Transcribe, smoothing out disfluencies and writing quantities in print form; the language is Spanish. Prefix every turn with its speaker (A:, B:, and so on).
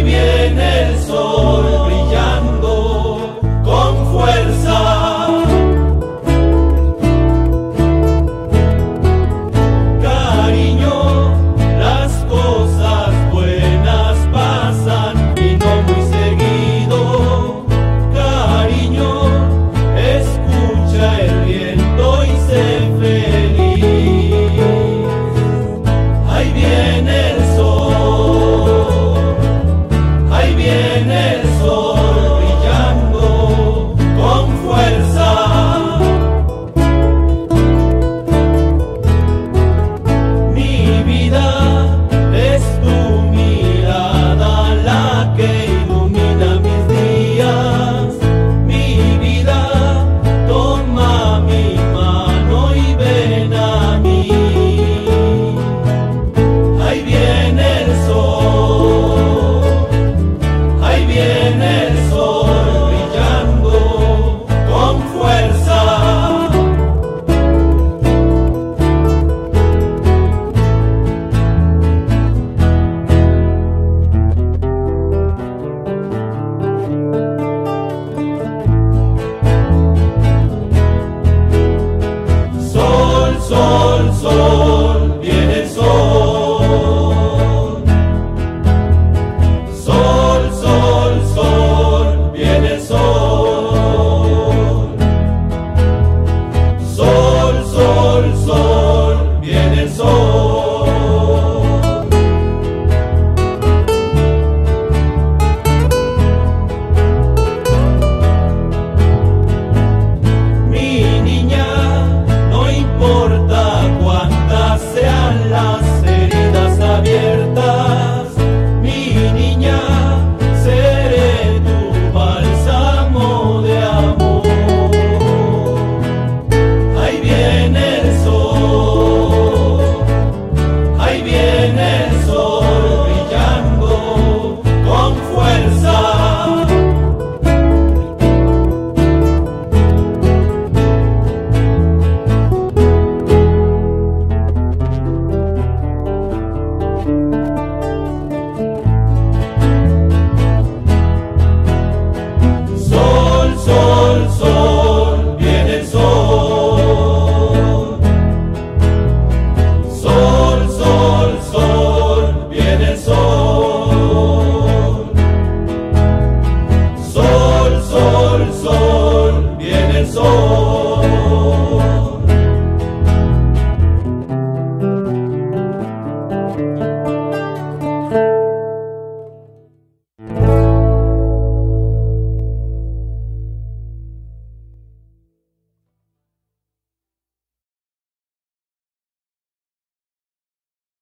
A: viene el sol brillando con fuerza. Cariño, las cosas buenas pasan y no muy seguido. Cariño, escucha el viento y sé feliz. Ahí viene el sol, ahí viene el sol brillando con fuerza. Mi vida es tu mirada la que ilumina mis días. Mi vida, toma mi mano y ven a mí. Ahí viene el sol, ahí viene el sol brillando con fuerza. Sol, sol, sol, viene el sol. Sol, sol, sol, viene el sol. Sol, sol, sol, viene el sol. Mi niña, no importa cuántas sean las heridas abiertas, mi niña, seré tu bálsamo de amor. Ahí viene el sol, ahí viene el sol brillando con fuerza. Sol, sol, sol, viene el sol. Sol, sol, sol, viene el sol. Sol, sol, sol, viene el sol.